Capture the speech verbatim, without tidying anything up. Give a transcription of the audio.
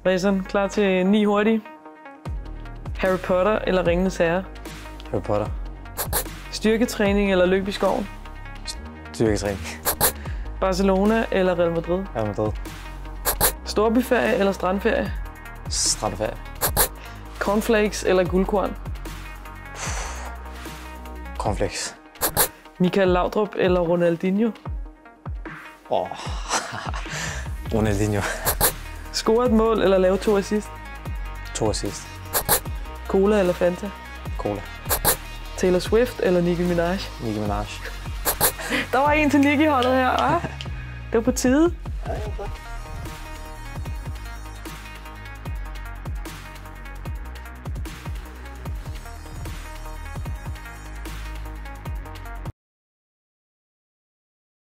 Ræson, klar til ni hurtige. Harry Potter eller Ringenes Herre? Harry Potter. Styrketræning eller løb i skoven? Styrketræning. Barcelona eller Real Madrid? Real Madrid. Storbyferie eller strandferie? Strandferie. Cornflakes eller guldkorn? Cornflakes. Michael Laudrup eller Ronaldinho? Åh. Oh. Ronaldinho. Score et mål eller lave to assist? To assist. Cola eller Fanta? Cola. Taylor Swift eller Nicki Minaj? Nicki Minaj. Der var en til Nicki-holdet her, hva'? Det var på tide. Ja, ja,